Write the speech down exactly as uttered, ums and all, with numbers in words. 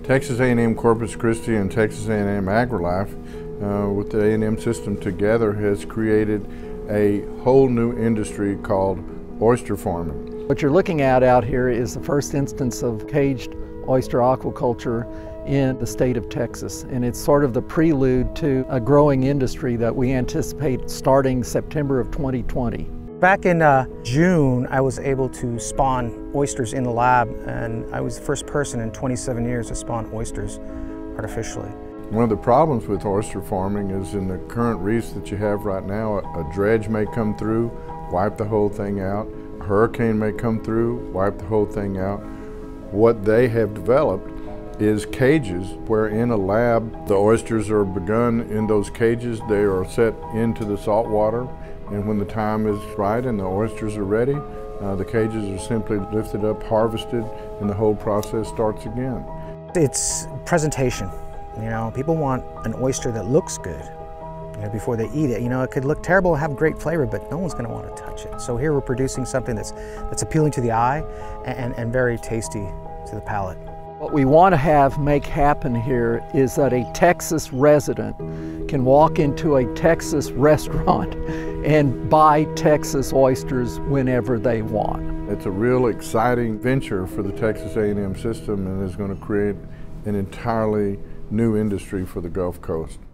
Texas A and M Corpus Christi and Texas A and M AgriLife uh, with the A and M system together has created a whole new industry called oyster farming. What you're looking at out here is the first instance of caged oyster aquaculture in the state of Texas, and it's sort of the prelude to a growing industry that we anticipate starting September of twenty twenty. Back in uh, June, I was able to spawn oysters in the lab, and I was the first person in twenty-seven years to spawn oysters artificially. One of the problems with oyster farming is in the current reefs that you have right now, a dredge may come through, wipe the whole thing out. A hurricane may come through, wipe the whole thing out. What they have developed is cages where in a lab the oysters are begun in those cages. They are set into the salt water, and when the time is right and the oysters are ready, uh, the cages are simply lifted up, harvested, and the whole process starts again. It's presentation. You know, people want an oyster that looks good, you know, before they eat it. You know, it could look terrible, have great flavor, but no one's going to want to touch it. So here we're producing something that's that's appealing to the eye and, and very tasty to the palate. What we want to have make happen here is that a Texas resident can walk into a Texas restaurant and buy Texas oysters whenever they want. It's a real exciting venture for the Texas A and M system, and is going to create an entirely new industry for the Gulf Coast.